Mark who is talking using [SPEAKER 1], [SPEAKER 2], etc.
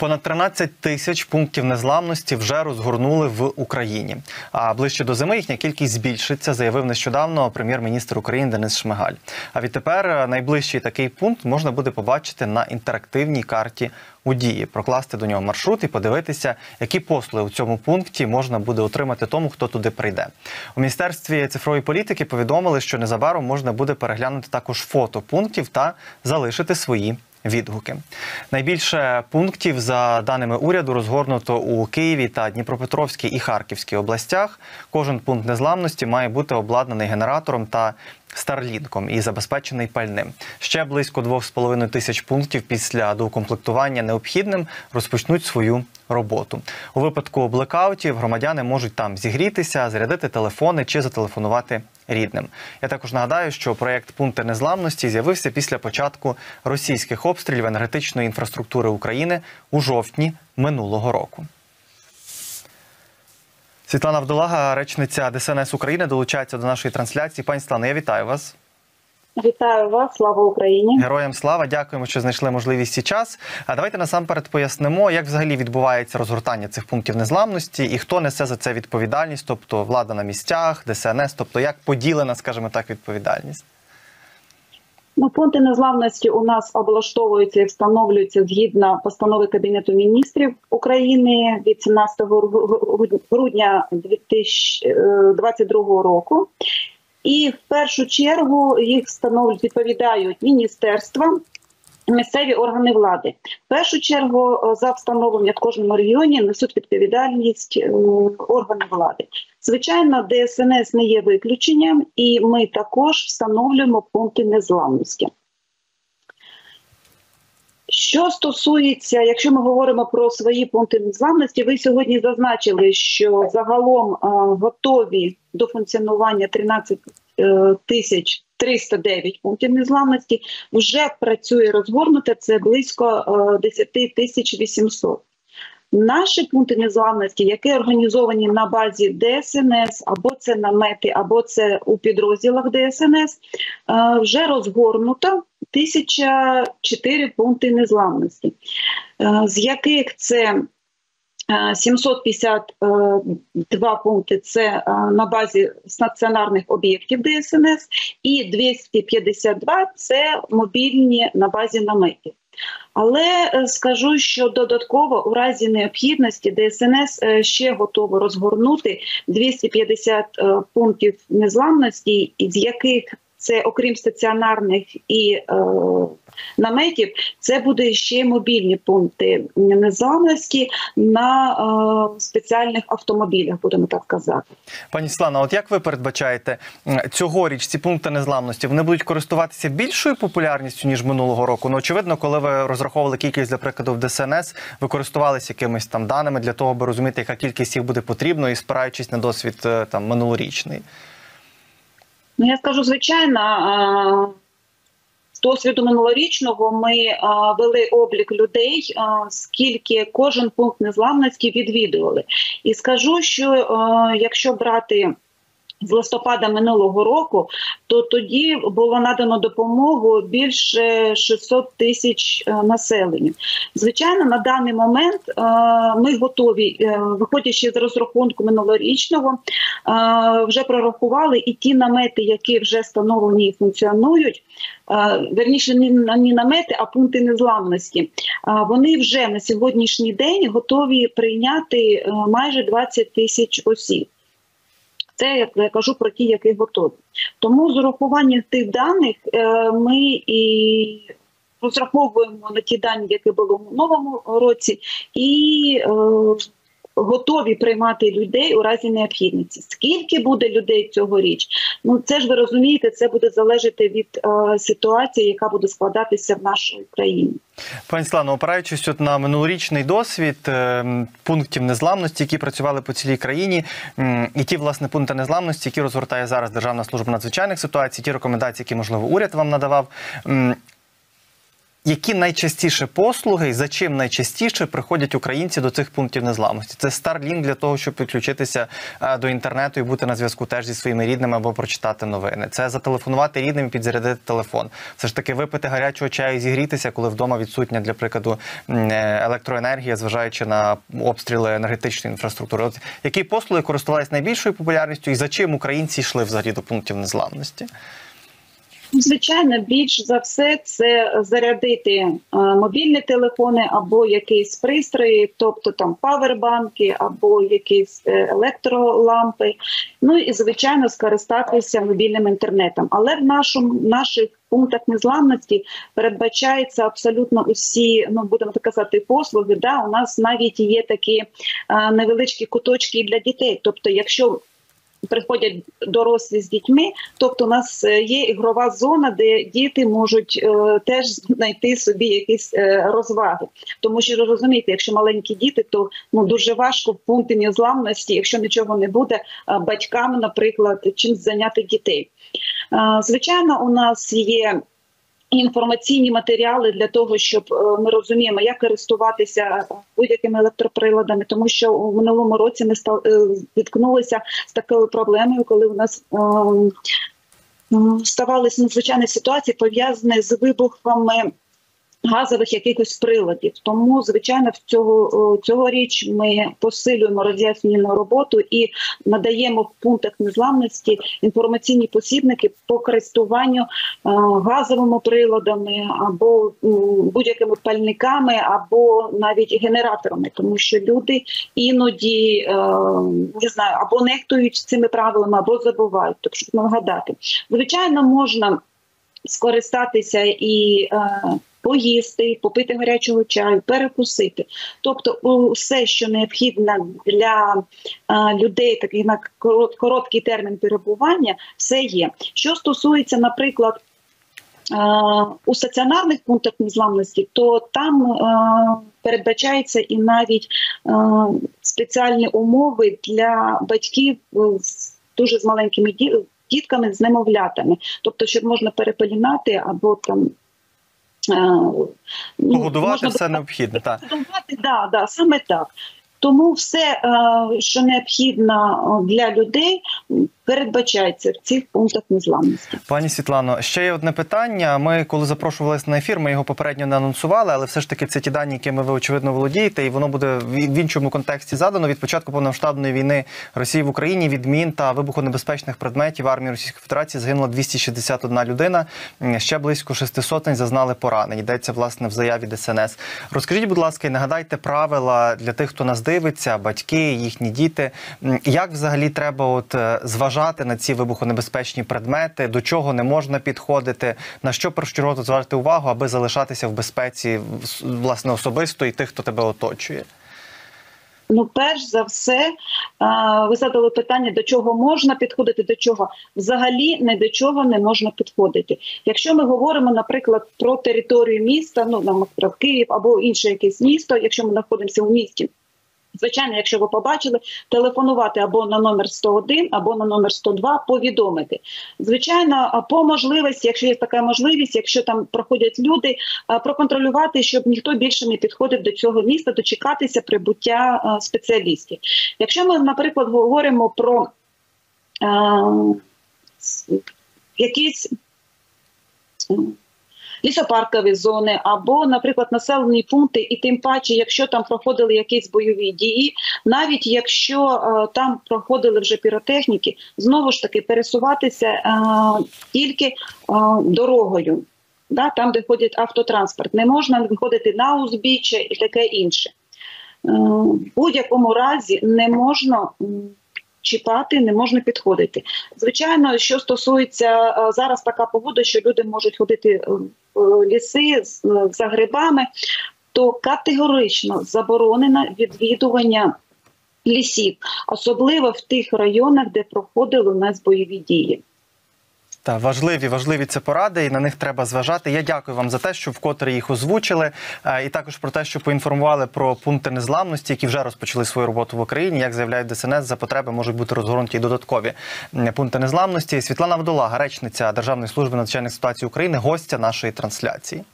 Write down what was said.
[SPEAKER 1] Понад 13 тисяч пунктів незламності вже розгорнули в Україні. А ближче до зими їхня кількість збільшиться, заявив нещодавно прем'єр-міністр України Денис Шмигаль. А відтепер найближчий такий пункт можна буде побачити на інтерактивній карті у Дії, прокласти до нього маршрут і подивитися, які послуги у цьому пункті можна буде отримати тому, хто туди прийде. У Міністерстві цифрової політики повідомили, що незабаром можна буде переглянути також фото пунктів та залишити свої відгуки. Найбільше пунктів, за даними уряду, розгорнуто у Києві та Дніпропетровській і Харківській областях. Кожен пункт незламності має бути обладнаний генератором та Старлінком і забезпечений пальним. Ще близько 2,5 тисяч пунктів після доукомплектування необхідним розпочнуть свою роботу. У випадку блекаутів громадяни можуть там зігрітися, зарядити телефони чи зателефонувати рідним. Я також нагадаю, що проєкт «Пункти незламності» з'явився після початку російських обстрілів енергетичної інфраструктури України у жовтні минулого року. Світлана Авдолага, речниця ДСНС України, долучається до нашої трансляції. Пані Світлано, я вітаю вас.
[SPEAKER 2] Вітаю вас, слава Україні.
[SPEAKER 1] Героям слава, дякуємо, що знайшли можливість і час. А давайте насамперед пояснимо, як взагалі відбувається розгортання цих пунктів незламності і хто несе за це відповідальність, тобто влада на місцях, ДСНС, тобто як поділена, скажімо так, відповідальність.
[SPEAKER 2] Пункти незламності у нас облаштовуються і встановлюються згідно постанови Кабінету міністрів України від 17 грудня 2022 року. І в першу чергу їх встановлюють, відповідають міністерства, місцеві органи влади. В першу чергу за встановлення в кожному регіоні несуть відповідальність органи влади. Звичайно, ДСНС не є виключенням, і ми також встановлюємо пункти незламності. Що стосується, якщо ми говоримо про свої пункти незламності, ви сьогодні зазначили, що загалом готові до функціонування 13 тисяч 309 пунктів незламності, вже працює розгорнуте, це близько 10 тисяч 800. Наші пункти незламності, які організовані на базі ДСНС, або це намети, або це у підрозділах ДСНС, вже розгорнуто 1004 пункти незламності, з яких це 752 пункти – це на базі стаціонарних об'єктів ДСНС, і 252 – це мобільні на базі наметів. Але скажу, що додатково у разі необхідності ДСНС ще готово розгорнути 250 пунктів незламності, з яких це, окрім стаціонарних і наметів, це буде ще мобільні пункти незламності на спеціальних автомобілях, будемо так казати.
[SPEAKER 1] Пані Світлано, от як ви передбачаєте, цьогоріч ці пункти незламності, вони будуть користуватися більшою популярністю, ніж минулого року? Ну, очевидно, коли ви розраховували кількість, для прикладу, в ДСНС, ви користувалися якимись там даними для того, аби розуміти, яка кількість їх буде потрібно, і спираючись на досвід там минулорічний.
[SPEAKER 2] Я скажу, звичайно, з досвіду минулорічного ми вели облік людей, скільки кожен пункт незламності відвідували. І скажу, що якщо брати з листопада минулого року, то тоді було надано допомогу більше 600 тисяч населенню. Звичайно, на даний момент ми готові, виходячи з розрахунку минулорічного, вже прорахували і ті намети, які вже встановлені і функціонують, верніше не намети, а пункти незламності. Вони вже на сьогоднішній день готові прийняти майже 20 тисяч осіб. Це я кажу про ті, які готові. Тому з урахуванням тих даних ми і розраховуємо на ті дані, які були в минулому році, і готові приймати людей у разі необхідності. Скільки буде людей цьогоріч? Це ж ви розумієте, це буде залежати від ситуації, яка буде складатися в нашій країні.
[SPEAKER 1] Пані Світлано, опираючись на минулорічний досвід пунктів незламності, які працювали по цілій країні, і ті, власне, пункти незламності, які розгортає зараз Державна служба надзвичайних ситуацій, ті рекомендації, які, можливо, уряд вам надавав, Які найчастіше послуги і за чим найчастіше приходять українці до цих пунктів незламності? Це Starlink для того, щоб підключитися до інтернету і бути на зв'язку теж зі своїми рідними або прочитати новини. Це зателефонувати рідним і підзарядити телефон. Все ж таки випити гарячого чаю і зігрітися, коли вдома відсутня, для прикладу, електроенергія, зважаючи на обстріли енергетичної інфраструктури. От які послуги користувалися найбільшою популярністю і за чим українці йшли взагалі до пунктів незламності?
[SPEAKER 2] Звичайно, більш за все це зарядити мобільні телефони або якісь пристрої, тобто там павербанки або якісь електролампи. Ну і, звичайно, скористатися мобільним інтернетом. Але в наших пунктах незламності передбачаються абсолютно усі, будемо так казати, послуги. Да? У нас навіть є такі невеличкі куточки для дітей. Тобто, якщо приходять дорослі з дітьми, тобто у нас є ігрова зона, де діти можуть теж знайти собі якісь розваги. Тому що, ви розумієте, якщо маленькі діти, то дуже важко в пункті незламності, якщо нічого не буде, батькам, наприклад, чимось зайняти дітей. Звичайно, у нас є інформаційні матеріали для того, щоб ми розуміємо, як користуватися будь-якими електроприладами, тому що у минулому році ми зіткнулися з такою проблемою, коли у нас ставалися надзвичайні ситуації, пов'язані з вибухами газових якихось приладів. Тому, звичайно, цьогоріч ми посилюємо роз'яснювальну роботу і надаємо в пунктах незламності інформаційні посібники по користуванню газовими приладами або будь-якими пальниками, або навіть генераторами, тому що люди іноді, не знаю, або нехтують цими правилами, або забувають, тобто, щоб нагадати. Звичайно, можна скористатися і поїсти, попити гарячого чаю, перекусити. Тобто все, що необхідно для людей такий на короткий термін перебування, все є. Що стосується, наприклад, у стаціонарних пунктах незламності, то там передбачається і навіть спеціальні умови для батьків з маленькими дітками, з немовлятами. Тобто, щоб можна перепелінати або там
[SPEAKER 1] погодувати все необхідне, так.
[SPEAKER 2] Да, саме так. Тому все, що необхідно для людей, передбачається в цих пунктах незламності.
[SPEAKER 1] Пані Світлано, ще є одне питання. Ми, коли запрошувалися на ефір, ми його попередньо не анонсували, але все ж таки це ті дані, якими ви, очевидно, володієте, і воно буде в іншому контексті задано. Від початку повномасштабної війни Росії в Україні від мін та вибухонебезпечних предметів армії Російської Федерації загинула 261 людина, ще близько 600 зазнали поранень. Йдеться, власне, в заяві ДСНС. Розкажіть, будь ласка, і нагадайте правила для тих, хто нас дивиться, батьки, їхні діти. Як взагалі треба зважати на ці вибухонебезпечні предмети, до чого не можна підходити, на що першочергово звертати увагу, аби залишатися в безпеці, власне, особисто і тих, хто тебе оточує?
[SPEAKER 2] Перш за все, ви задали питання, до чого можна підходити, до чого. Взагалі, ні до чого не можна підходити. Якщо ми говоримо, наприклад, про територію міста, наприклад, Київ або інше якесь місто, якщо ми знаходимося у місті, звичайно, якщо ви побачили, телефонувати або на номер 101, або на номер 102, повідомити. Звичайно, по можливості, якщо є така можливість, якщо там проходять люди, проконтролювати, щоб ніхто більше не підходив до цього міста, дочекатися прибуття спеціалістів. Якщо ми, наприклад, говоримо про якісь лісопаркові зони або, наприклад, населені пункти, і тим паче, якщо там проходили якісь бойові дії, навіть якщо там проходили вже піротехніки, знову ж таки пересуватися тільки дорогою, там, де ходить автотранспорт. Не можна виходити на узбіччя і таке інше. В будь-якому разі не можна чіпати, не можна підходити. Звичайно, що стосується зараз така погода, що люди можуть ходити в ліси за грибами, то категорично заборонено відвідування лісів, особливо в тих районах, де проходили у нас бойові дії.
[SPEAKER 1] Так, важливі це поради, і на них треба зважати. Я дякую вам за те, що вкотре їх озвучили, і також про те, що поінформували про пункти незламності, які вже розпочали свою роботу в Україні. Як заявляють ДСНС, за потреби можуть бути розгорнуті й додаткові пункти незламності. Світлана Водолага, речниця Державної служби надзвичайних ситуацій України, гостя нашої трансляції.